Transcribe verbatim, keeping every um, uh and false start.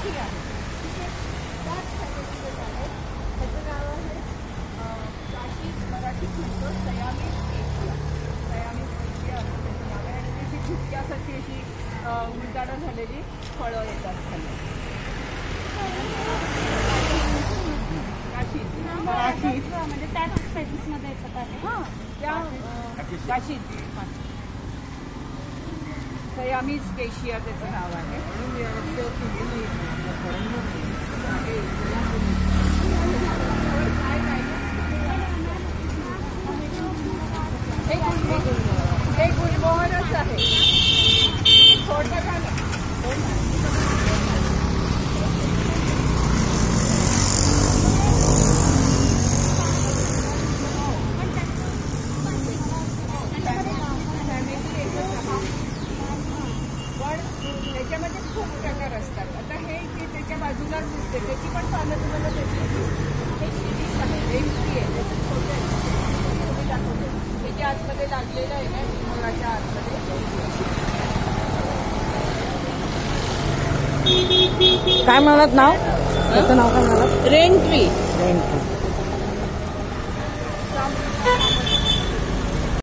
ही आहे. त्याच फॅमिलीमध्ये आहे. त्याचं नाव आहे काशी मराठी म्हणतो सयामी केशिया. सयामी केशिया असं त्याचं नाव आहे. आणि त्याची झुटक्यासारखी अशी उलटाडं झालेली फळं येतात खाली. काशी काशी म्हणजे त्याच स्पेसिसमध्ये येतात आहे. हां त्या काशीत सयामीज केशिया त्याचं नाव आहे. हे गुलमोहरच आहे. थोडं झालं त्याच्यामध्ये खूप प्रकार असतात. आता हे की त्याच्या बाजूलाच दिसते त्याची पण पानं तुम्हाला त्याची हे शिरीष आहे, रेमकी आहे, त्याचं छोटे तुम्ही दाखवते त्याच्या आतमध्ये लागलेलं आहे ना मोराच्या आतमध्ये. काय म्हणालात नाव? त्याचं नाव काय म्हणालात? रेनट्री. रेनट्री.